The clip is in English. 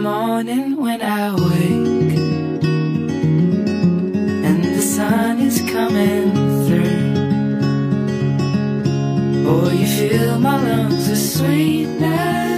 morning when I wake and the sun is coming through. Oh, you fill my lungs with sweetness.